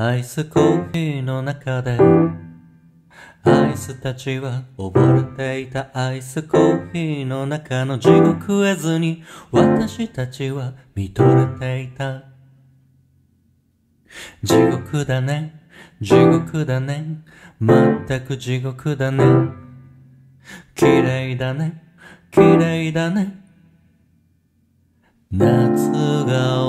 アイスコーヒーの中でアイスたちは溺れていた。アイスコーヒーの中の地獄絵図に私たちは見とれていた。地獄だね、地獄だね、全く地獄だね。綺麗だね、綺麗だね。夏が